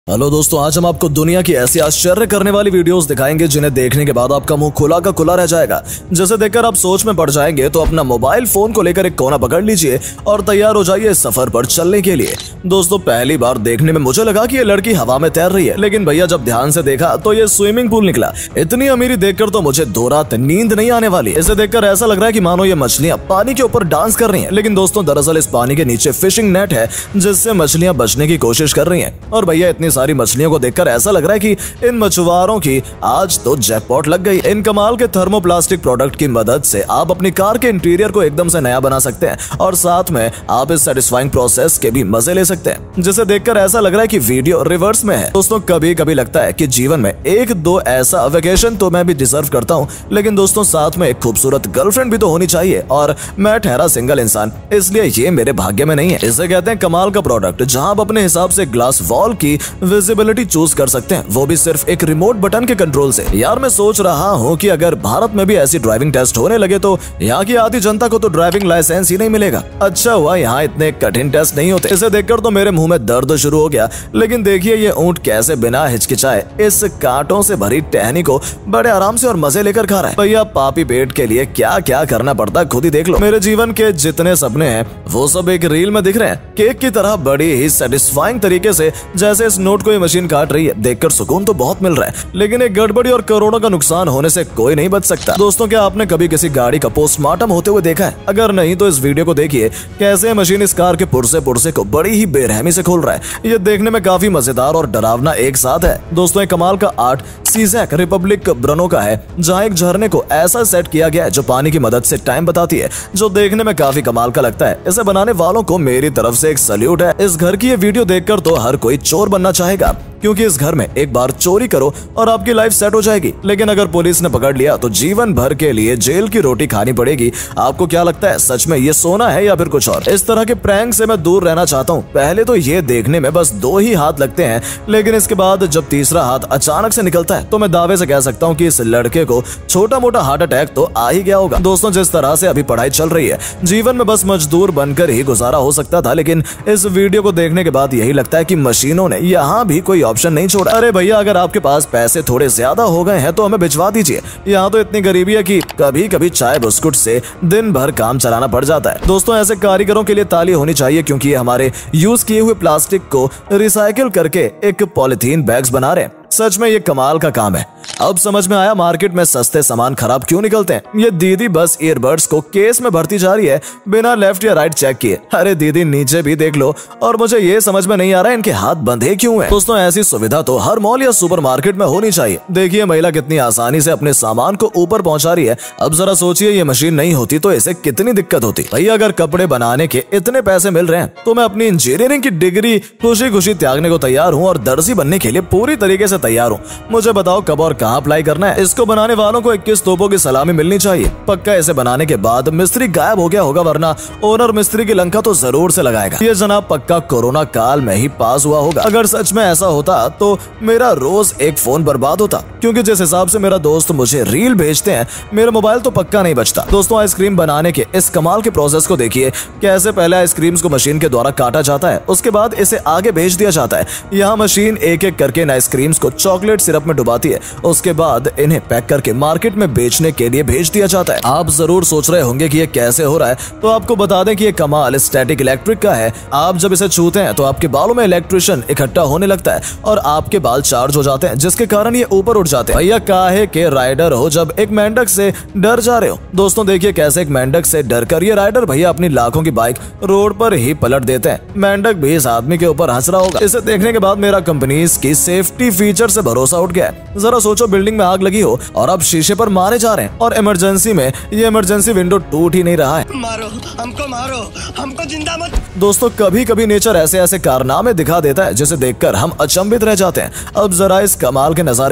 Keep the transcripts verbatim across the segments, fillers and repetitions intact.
Hello दोस्तों, आज हम आपको दुनिया की ऐसी आश्चर्य करने वाली वीडियोस दिखाएंगे जिन्हें देखने के बाद आपका मुंह खुला का खुला रह जाएगा। जिसे देखकर आप सोच में पड़ जाएंगे। तो अपना मोबाइल फोन को लेकर एक कोना पकड़ लीजिए और तैयार हो जाइए सफर पर चलने के लिए। दोस्तों, पहली बार देखने में मुझे लगा कि ये लड़की हवा में तैर रही है, लेकिन भैया जब ध्यान से देखा तो ये स्विमिंग पूल निकला। इतनी अमीरी देखकर तो मुझे दो रात नींद नहीं आने वाली। इसे देखकर ऐसा लग रहा है कि मानो ये मछलियां पानी के ऊपर डांस कर रही हैं। लेकिन दोस्तों, दरअसल इस पानी के नीचे फिशिंग नेट है जिससे मछलियां बचने की कोशिश कर रही हैं। और भैया इतनी सारी मछलियों को देखकर ऐसा लग रहा है कि इन मछुआरों की आज तो जैकपॉट लग गई। इन कमाल के थर्मोप्लास्टिक प्रोडक्ट की मदद से आप अपनी कार के इंटीरियर को एकदम से नया बना सकते हैं और साथ में आप इस सेटिस्फाइंग प्रोसेस के भी मजे ले सकते हैं, जिसे देखकर ऐसा लग रहा है कि वीडियो रिवर्स में है। दोस्तों, कभी कभी लगता है कि जीवन में एक दो ऐसा वेकेशन तो मैं भी डिजर्व करता हूँ, लेकिन दोस्तों साथ में एक खूबसूरत गर्लफ्रेंड भी तो होनी चाहिए। और मैं ठहरा सिंगल इंसान, इसलिए ये मेरे भाग्य में नहीं है। इसे कहते हैं कमाल का प्रोडक्ट, जहां आप अपने हिसाब से ग्लास वॉल की विजिबिलिटी चूज कर सकते हैं, वो भी सिर्फ एक रिमोट बटन के कंट्रोल से। यार मैं सोच रहा हूँ कि अगर भारत में भी ऐसी ड्राइविंग टेस्ट होने लगे तो यहाँ की आधी जनता को तो ड्राइविंग लाइसेंस ही नहीं मिलेगा। अच्छा हुआ यहाँ इतने कठिन टेस्ट नहीं होते। इसे देखकर तो मेरे मुंह में दर्द शुरू हो गया। लेकिन देखिए ये ऊंट कैसे बिना हिचकिचाए इस कांटों से भरी टहनी को बड़े आराम से और मजे लेकर खा रहा है। भैया पापी पेट के लिए क्या क्या करना पड़ता है खुद ही देख लो। मेरे जीवन के जितने सपने हैं वो सब एक रील में दिख रहे हैं, केक की तरह बड़ी ही सेटिस्फाइंग तरीके से। जैसे इस नोट को ये मशीन काट रही है, देखकर सुकून तो बहुत मिल रहा है, लेकिन एक गड़बड़ी और करोड़ों का नुकसान होने से कोई नहीं बच सकता। दोस्तों, क्या आपने कभी किसी गाड़ी का पोस्टमार्टम होते हुए देखा है? अगर नहीं तो इस वीडियो को देखिए कैसे मशीन इस कार के पुर्जे पुर्जे को बड़ी ही बेरहमी से खोल रहा है। ये देखने में काफी मजेदार और डरावना एक साथ है। दोस्तों, एक कमाल का आर्ट सीजैक रिपब्लिक ब्रनो का है, जहाँ एक झरने को ऐसा सेट किया गया है जो पानी की मदद से टाइम बताती है, जो देखने में काफी कमाल का लगता है। इसे बनाने वालों को मेरी तरफ से एक सल्यूट है। इस घर की ये वीडियो देखकर तो हर कोई चोर बनना चाहेगा, क्योंकि इस घर में एक बार चोरी करो और आपकी लाइफ सेट हो जाएगी। लेकिन अगर पुलिस ने पकड़ लिया तो जीवन भर के लिए जेल की रोटी खानी पड़ेगी। आपको क्या लगता है, सच में ये सोना है या फिर कुछ और? इस तरह के प्रैंक से मैं दूर रहना चाहता हूँ। पहले तो ये देखने में बस दो ही हाथ लगते हैं, लेकिन इसके बाद जब तीसरा हाथ अचानक से निकलता है तो मैं दावे से कह सकता हूँ कि इस लड़के को छोटा मोटा हार्ट अटैक तो आ ही गया होगा। दोस्तों, जिस तरह से अभी पढ़ाई चल रही है, जीवन में बस मजदूर बनकर ही गुजारा हो सकता था, लेकिन इस वीडियो को देखने के बाद यही लगता है कि मशीनों ने यहाँ भी कोई ऑप्शन नहीं छोड़ा। अरे भैया, अगर आपके पास पैसे थोड़े ज्यादा हो गए हैं तो हमें भिजवा दीजिए। यहाँ तो इतनी गरीबी है कि कभी कभी चाय बिस्कुट से दिन भर काम चलाना पड़ जाता है। दोस्तों, ऐसे कारीगरों के लिए ताली होनी चाहिए, क्योंकि ये हमारे यूज किए हुए प्लास्टिक को रिसाइकिल करके एक पॉलिथीन बैग्स बना रहे हैं। सच में ये कमाल का काम है। अब समझ में आया मार्केट में सस्ते सामान खराब क्यों निकलते हैं। ये दीदी बस ईयरबड्स को केस में भरती जा रही है बिना लेफ्ट या राइट चेक किए। अरे दीदी, नीचे भी देख लो। और मुझे ये समझ में नहीं आ रहा है इनके हाथ बंधे क्यों हैं। दोस्तों, ऐसी सुविधा तो हर मॉल या सुपरमार्केट में होनी चाहिए। देखिए महिला कितनी आसानी से अपने सामान को ऊपर पहुंचा रही है। अब जरा सोचिए ये मशीन नहीं होती तो इसे कितनी दिक्कत होती। भैया, अगर कपड़े बनाने के इतने पैसे मिल रहे हैं तो मैं अपनी इंजीनियरिंग की डिग्री खुशी खुशी त्यागने को तैयार हूँ और दर्जी बनने के लिए पूरी तरीके से तैयार हूँ। मुझे बताओ कब और कहाँ अप्लाई करना है। इसको बनाने वालों को इक्कीस तोपों की सलामी मिलनी चाहिए। पक्का इसे बनाने के बाद मिस्त्री गायब हो गया होगा, वरना ओनर मिस्त्री की लंका तो जरूर से लगाएगा। ये जनाब पक्का कोरोना काल में ही पास हुआ होगा। अगर सच में ऐसा होता तो मेरा रोज एक फोन बर्बाद होता, क्योंकि जिस हिसाब से मेरा दोस्त मुझे रील भेजते हैं मेरा मोबाइल तो पक्का नहीं बचता। दोस्तों, आइसक्रीम बनाने के इस कमाल के प्रोसेस को देखिए। कैसे पहले आइसक्रीम्स को मशीन के द्वारा काटा जाता है, उसके बाद इसे आगे भेज दिया जाता है। यहाँ मशीन एक एक करके इन आइसक्रीम्स को चॉकलेट सिरप में डुबाती है, उसके बाद इन्हें पैक करके मार्केट में बेचने के लिए भेज दिया जाता है। आप जरूर सोच रहे होंगे कि ये कैसे हो रहा है, तो आपको बता दें कि ये कमाल स्टैटिक इलेक्ट्रिक का है। आप जब इसे छूते हैं तो आपके बालों में इलेक्ट्रिशियन इकट्ठा होने लगता है और आपके बाल चार्ज हो जाते हैं, जिसके कारण ये ऊपर उठ जाते हैं। भैया, काहे के राइडर हो जब एक मेंढक से डर जा रहे हो। दोस्तों, देखिए कैसे एक मेंढक से डर कर ये राइडर भैया अपनी लाखों की बाइक रोड पर ही पलट देते हैं। मेंढक भी इस आदमी के ऊपर हंस रहा होगा। इसे देखने के बाद मेरा कंपनीज की सेफ्टी फीचर से भरोसा उठ गया। जरा सोचो, बिल्डिंग में आग लगी हो और अब शीशे पर मारे जा रहे हैं, और इमरजेंसी में ये इमरजेंसी विंडो टूट ही नहीं रहा है। मारो हमको, मारो हमको, जिंदा मत। दोस्तों, कभी कभी नेचर ऐसे ऐसे कारनामे दिखा देता है जिसे देखकर हम अचंभित रह जाते हैं। अब जरा इस कमाल के नजारे को देखिए।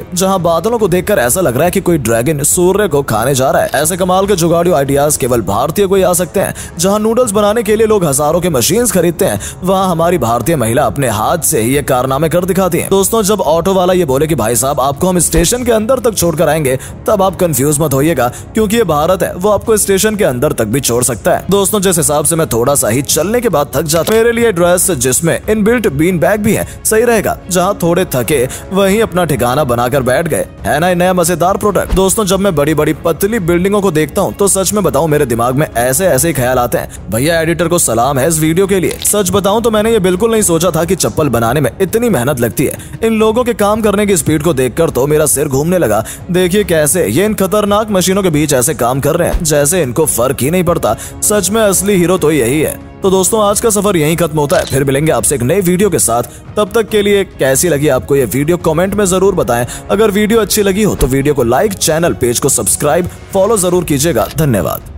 जहां बादलों को देखकर ऐसा लग रहा है कि कोई ड्रैगन सूर्य को खाने जा रहा है। ऐसे कमाल के जुगाड़ू आइडियाज केवल भारतीय को ही आ सकते हैं। जहां नूडल्स बनाने के लिए लोग हजारों के मशीन्स खरीदते हैं, वहां हमारी भारतीय महिला अपने हाथ से ही ये कारनामे कर दिखाती है। दोस्तों, जब ऑटो वाला ये बोले कि भाई साहब आपको हम स्टेशन के अंदर तक छोड़कर आएंगे, तब आप कंफ्यूज मत होइएगा, क्योंकि ये भारत है, वो आपको स्टेशन के अंदर तक भी छोड़ सकता है। दोस्तों, जिस हिसाब से मैं थोड़ा सा ही चलने के बाद थक जाता, मेरे लिए ड्रेस जिसमें इनबिल्ट बीन बैग भी है सही रहेगा। जहां थोड़े थके वहीं अपना ठिकाना बनाकर बैठ गए, है ना नया मजेदार प्रोडक्ट। दोस्तों, जब मैं बड़ी बड़ी पतली बिल्डिंगों को देखता हूँ तो सच में बताऊं मेरे दिमाग में ऐसे ऐसे ख्याल आते हैं। भैया एडिटर को सलाम है इस वीडियो के लिए। सच बताऊं तो मैंने ये बिल्कुल नहीं सोचा था कि चप्पल बनाने में इतनी मेहनत लगती है। इन लोगों के काम करने की स्पीड को देखकर तो मेरा सिर घूमने लगा। देखिए कैसे ये इन खतरनाक मशीनों के बीच ऐसे काम कर रहे हैं जैसे इनको फर्क ही नहीं पड़ता। सच में असली हीरो तो यही है। तो दोस्तों, आज का सफर यहीं खत्म होता है। फिर मिलेंगे आपसे एक नई वीडियो के साथ। तब तक के लिए कैसी लगी आपको ये वीडियो कमेंट में जरूर बताएं। अगर वीडियो अच्छी लगी हो तो वीडियो को लाइक, चैनल पेज को सब्सक्राइब, फॉलो जरूर कीजिएगा। धन्यवाद।